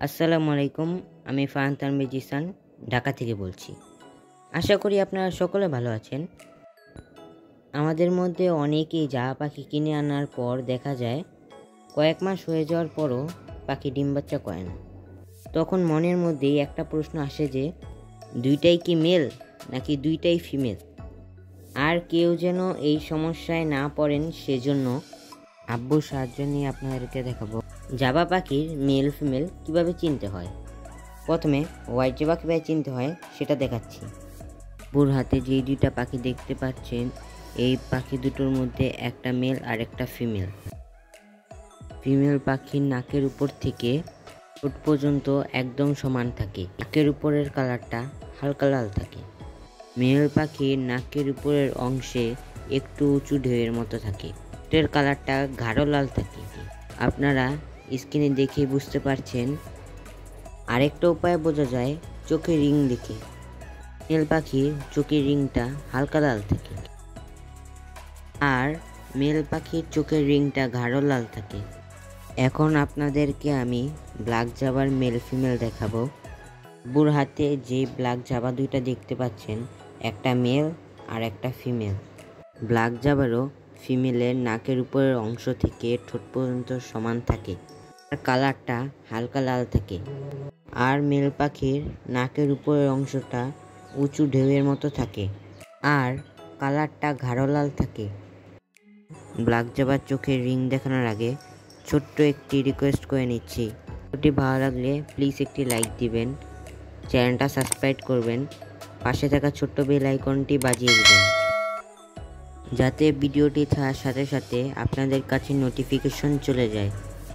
আসসালামু আলাইকুম। আমি ফারহান তানভীর জিসান ঢাকা থেকে বলছি। আশা করি আপনারা সকলে ভালো আছেন। আমাদের মধ্যে অনেকেই জাবা পাখি কিনে আনার পর দেখা যায় কয়েক মাস হয়ে যাওয়ার পরও পাখি ডিম বাচ্চা করে না। তখন মনের মধ্যেই একটা প্রশ্ন আসে যে দুইটাই কি মেল নাকি দুইটাই ফিমেল। আর কেউ যেন এই সমস্যায় না পড়েন সেজন্য আব্বুর সাহায্য নিয়ে আপনাদেরকে দেখাবো জাবা পাখির মেল ফিমেল কিভাবে চিনতে হয়। প্রথমে হোয়াইট জাবা কীভাবে চিনতে হয় সেটা দেখাচ্ছি। বুর হাতে যেই দুইটা পাখি দেখতে পাচ্ছেন, এই পাখি দুটোর মধ্যে একটা মেল আর একটা ফিমেল। ফিমেল পাখির নাকের উপর থেকে ঠোঁট পর্যন্ত একদম সমান থাকে, নাকের উপরের কালারটা হালকা লাল থাকে। মেল পাখির নাকের উপরের অংশে একটু উঁচু ঢেউয়ের মতো থাকে, ঠোঁটের কালারটা গাঢ় লাল থাকে। আপনারা স্ক্রিনে দেখেই বুঝতে পারছেন। আরেকটা উপায় বোঝা যায় চোখের রিং দেখে। মেল পাখির চোখের রিংটা হালকা লাল থাকে আর মেল পাখির চোখের রিংটা গাঢ় লাল থাকে। এখন আপনাদেরকে আমি ব্ল্যাক জাবার মেল ফিমেল দেখাবো। বুর হাতে যে ব্ল্যাক জাবা দুইটা দেখতে পাচ্ছেন, একটা মেল আর একটা ফিমেল। ব্ল্যাক জাবারও ফিমেলের নাকের উপরের অংশ থেকে ঠোঁট পর্যন্ত সমান থাকে আর কালারটা হালকা লাল থাকে। আর মেল পাখির নাকের উপরের অংশটা উঁচু ঢেউয়ের মতো থাকে আর কালারটা গাঢ় লাল থাকে। ব্ল্যাক জাবার চোখের রিং দেখানোর আগে ছোট্ট একটি রিকোয়েস্ট করে নিচ্ছি, ভিডিওটি ভালো লাগলে প্লিজ একটি লাইক দিবেন, চ্যানেলটা সাবস্ক্রাইব করবেন, পাশে থাকা ছোট্ট বেল আইকনটি বাজিয়ে দিবেন যাতে ভিডিওটি ছাড়ার সাথে সাথে আপনাদের কাছে নোটিফিকেশন চলে যায়।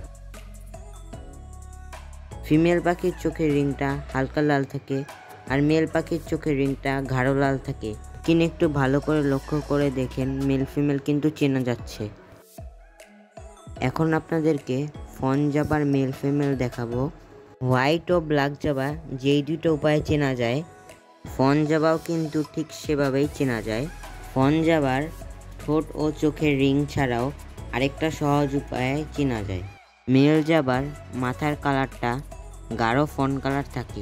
ফিমেল পাখির চোখের রিংটা হালকা লাল থাকে আর মেল পাখির চোখের রিংটা গাঢ় লাল থাকে। কিন্তু একটু ভালো করে লক্ষ্য করে দেখেন, মেল ফিমেল কিন্তু চেনা যাচ্ছে। এখন আপনাদেরকে ফন জাবার মেল ফিমেল দেখাবো। হোয়াইট ও ব্ল্যাক জাবা যেই দুটো উপায়ে চেনা যায়, ফন জাবাও কিন্তু ঠিক সেভাবেই চেনা যায়। ফন জাবার ঠোঁট ও চোখের রিং ছাড়াও আরেকটা সহজ উপায়ে চেনা যায়। মেল জাবার মাথার কালারটা গাঢ় ফন কালার থাকে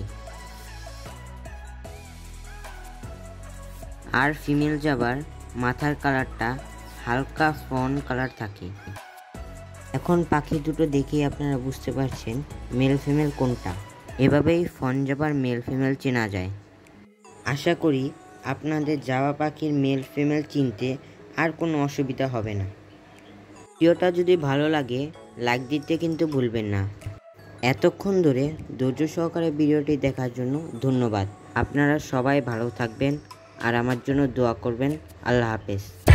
আর ফিমেল জাবার মাথার কালারটা হালকা ফন কালার থাকে। এখন পাখি দুটো দেখেই আপনারা বুঝতে পারছেন মেল ফিমেল কোনটা। এভাবেই ফন জাবার মেল ফিমেল চেনা যায়। আশা করি আপনাদের জাবা পাখির মেল ফিমেল চিনতে আর কোনো অসুবিধা হবে না। ভিডিওটা যদি ভালো লাগে লাইক দিতে কিন্তু ভুলবেন না। এতক্ষণ ধরে ধৈর্য সহকারে ভিডিওটি দেখার জন্য ধন্যবাদ। আপনারা সবাই ভালো থাকবেন আর আমার জন্য দোয়া করবেন। আল্লাহ হাফেজ।